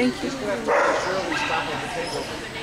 Thank you. Just gonna have to make sure we stop at the table.